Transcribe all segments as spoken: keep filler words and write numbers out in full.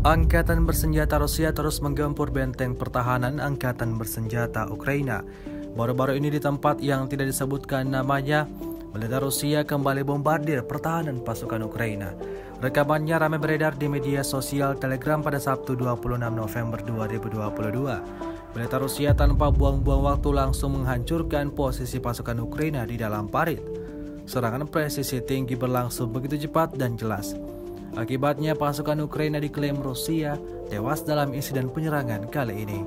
Angkatan bersenjata Rusia terus menggempur benteng pertahanan Angkatan bersenjata Ukraina. Baru-baru ini di tempat yang tidak disebutkan namanya, militer Rusia kembali bombardir pertahanan pasukan Ukraina. Rekamannya ramai beredar di media sosial Telegram pada Sabtu dua puluh enam November dua ribu dua puluh dua. Militer Rusia tanpa buang-buang waktu langsung menghancurkan posisi pasukan Ukraina di dalam parit. Serangan presisi tinggi berlangsung begitu cepat dan jelas. Akibatnya pasukan Ukraina diklaim Rusia tewas dalam insiden penyerangan kali ini.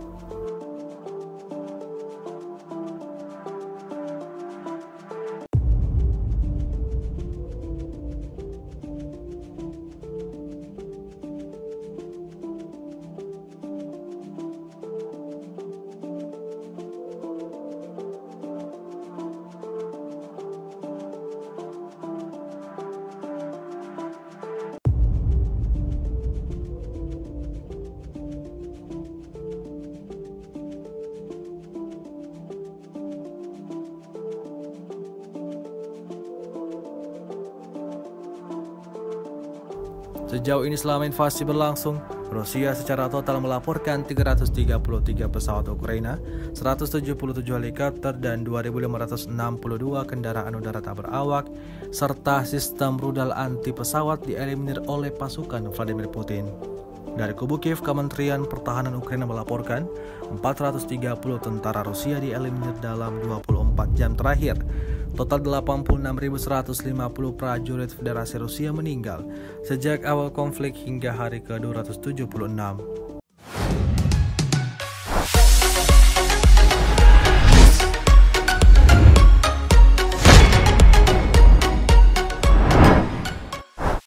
Sejauh ini selama invasi berlangsung, Rusia secara total melaporkan tiga ratus tiga puluh tiga pesawat Ukraina, seratus tujuh puluh tujuh helikopter dan dua ribu lima ratus enam puluh dua kendaraan udara tak berawak, serta sistem rudal anti pesawat dieliminir oleh pasukan Vladimir Putin. Dari kubu Kiev, Kementerian Pertahanan Ukraina melaporkan empat ratus tiga puluh tentara Rusia dieliminir dalam dua puluh empat jam terakhir. Total delapan puluh enam ribu seratus lima puluh prajurit Federasi Rusia meninggal sejak awal konflik hingga hari ke dua ratus tujuh puluh enam.